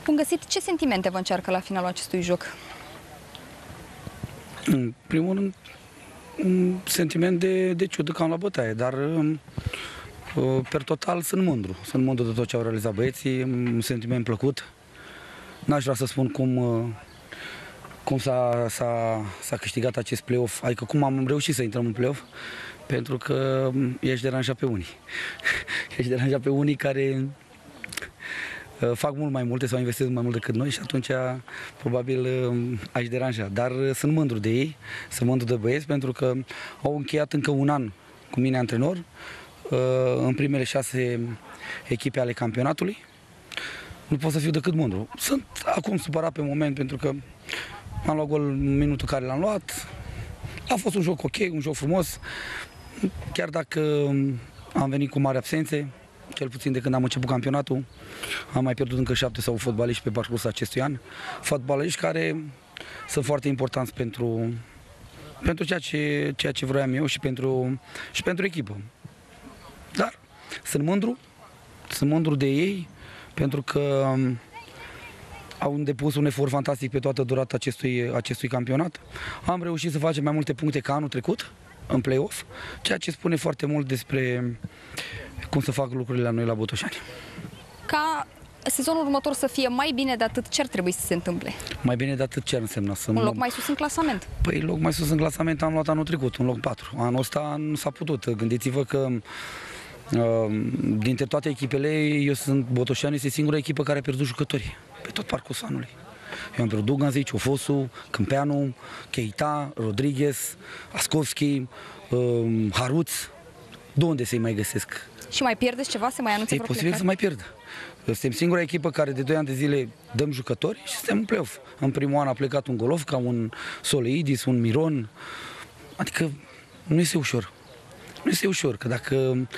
Bun găsit! Ce sentimente vă încearcă la finalul acestui joc? În primul rând, un sentiment de ciudă cam la bătaie, dar per total sunt mândru. Sunt mândru de tot ce au realizat băieții, un sentiment plăcut. N-aș vrea să spun cum s-a câștigat acest play-off, adică cum am reușit să intrăm în play-off, pentru că ești deranjat pe unii. Ești deranjat pe unii care fac mult mai multe sau investesc mai mult decât noi și atunci probabil aș deranja. Dar sunt mândru de ei, sunt mândru de băieți pentru că au încheiat încă un an cu mine antrenor în primele 6 echipe ale campionatului. Nu pot să fiu decât mândru. Sunt acum supărat pe moment pentru că am luat gol în minutul care l-am luat. A fost un joc ok, un joc frumos, chiar dacă am venit cu mari absențe, cel puțin de când am început campionatul. Am mai pierdut încă 7 sau fotbaliști pe parcursul acestui an. Fotbaliști care sunt foarte importanți pentru ceea ce vroiam eu și pentru echipă. Dar sunt mândru de ei pentru că au depus un efort fantastic pe toată durata acestui campionat. Am reușit să facem mai multe puncte ca anul trecut în play-off, ceea ce spune foarte mult despre cum să fac lucrurile la noi la Botoșani. Ca sezonul următor să fie mai bine de atât, ce ar trebui să se întâmple? Mai bine de atât ce ar însemna? Un loc mai sus în clasament. Păi loc mai sus în clasament am luat anul trecut, un loc 4. Anul ăsta nu s-a putut. Gândiți-vă că dintre toate echipele, Botoșani este singura echipă care a pierdut jucătorii pe tot parcursul anului. Eu am pierdut Duganzic, Ciofosu, Câmpeanu, Keita, Rodriguez, Ascovski, Haruț. De unde să-i mai găsesc? Și mai pierdeți ceva? Se mai anunță vreo plecare? E posibil să mai pierd. Suntem singura echipă care de 2 ani de zile dăm jucători și suntem în play-off. În primul an a plecat un Golovca, un Soleidis, un Miron. Adică nu este ușor. Nu este ușor, că dacă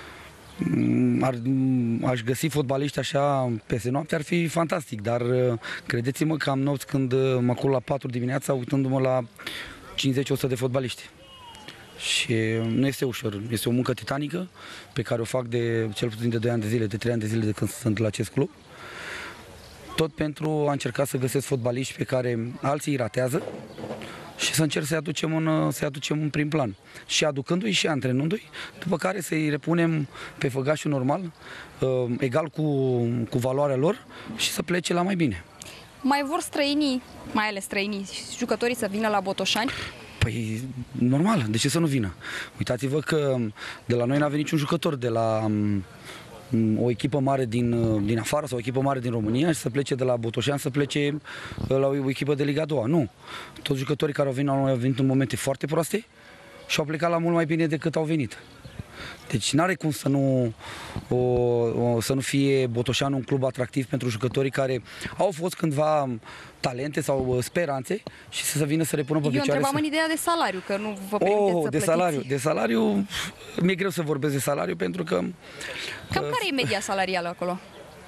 aș găsi fotbaliști așa peste noapte, ar fi fantastic, dar credeți-mă că am nopți când mă culc la 4 dimineața uitându-mă la 50-100 de fotbaliști. Și nu este ușor, este o muncă titanică pe care o fac de cel puțin de 2 ani de zile, de 3 ani de zile de când sunt la acest club. Tot pentru a încerca să găsesc fotbaliști pe care alții îi ratează și să încerc să-i aducem în prim plan. Și aducându-i și antrenându-i, după care să-i repunem pe făgașul normal, egal cu valoarea lor și să plece la mai bine. Mai vor străinii, mai ales străinii, jucătorii să vină la Botoșani? Păi, normal, de ce să nu vină? Uitați-vă că de la noi n-a venit niciun jucător de la o echipă mare din afară sau o echipă mare din România și să plece de la Botoșani să plece la o echipă de Liga 2. Nu. Toți jucătorii care au venit în momente foarte proaste și au plecat la mult mai bine decât au venit. Deci n-are cum să nu fie Botoșani un club atractiv pentru jucătorii care au fost cândva talente sau speranțe și să vină să repună pe picioare. Eu întrebam în ideea de salariu, că nu vă permiteți să plătiți. De salariu, mi-e greu să vorbesc de salariu pentru că... Cam care e media salarială acolo?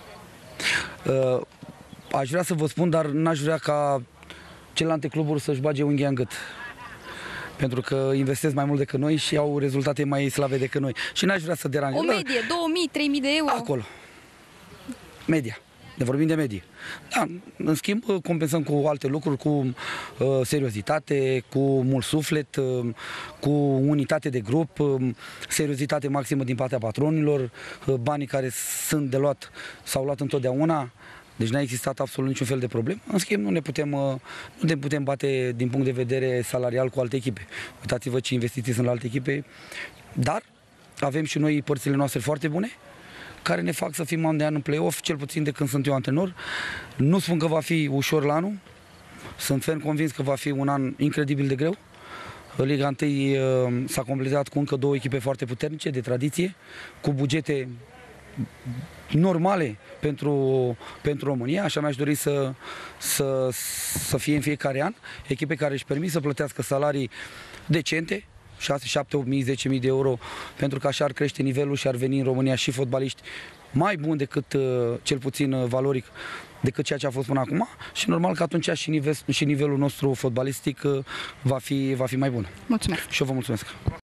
Aș vrea să vă spun, dar n-aș vrea ca celelalte cluburi să-și bage unghia în gât. Pentru că investesc mai mult decât noi și au rezultate mai slabe decât noi. Și n-aș vrea să deranjez. O medie, 2000-3000 de euro? Acolo. Media. Ne vorbim de medie. Da, în schimb, compensăm cu alte lucruri, cu seriozitate, cu mult suflet, cu unitate de grup, seriozitate maximă din partea patronilor, banii care sunt de luat s-au luat întotdeauna. Deci n-a existat absolut niciun fel de problemă. În schimb, nu ne putem bate din punct de vedere salarial cu alte echipe. Uitați-vă ce investiții sunt la alte echipe, dar avem și noi părțile noastre foarte bune, care ne fac să fim an de an în play-off, cel puțin de când sunt eu antrenor. Nu spun că va fi ușor la anul, sunt ferm convins că va fi un an incredibil de greu. Liga 1 s-a completat cu încă 2 echipe foarte puternice, de tradiție, cu bugete normale pentru România, așa mi-aș dori să fie în fiecare an, echipe care își permit să plătească salarii decente, 6, 7, 8 mii, 10 mii de euro, pentru că așa ar crește nivelul și ar veni în România și fotbaliști mai buni decât, cel puțin valoric, decât ceea ce a fost până acum și normal că atunci și nivelul nostru fotbalistic va fi mai bun. Mulțumesc! Și eu vă mulțumesc!